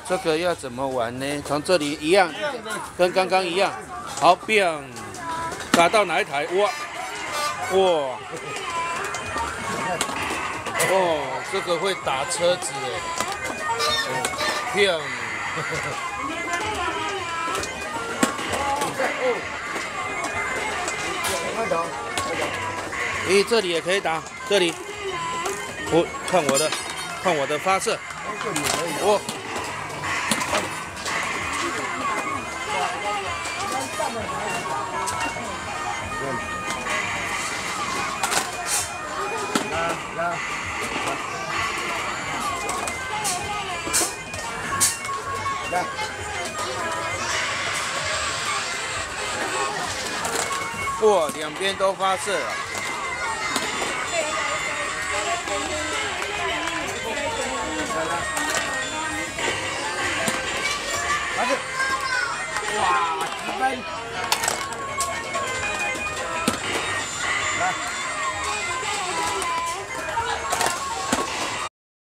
这个要怎么玩呢？从这里一样，跟刚刚一样。好，biang，打到哪一台？哇，哇，哦，这个会打车子哎，biang。咦，这里也可以打，这里，我看我的发射，我。哇，两边都发射了。 哇，几分？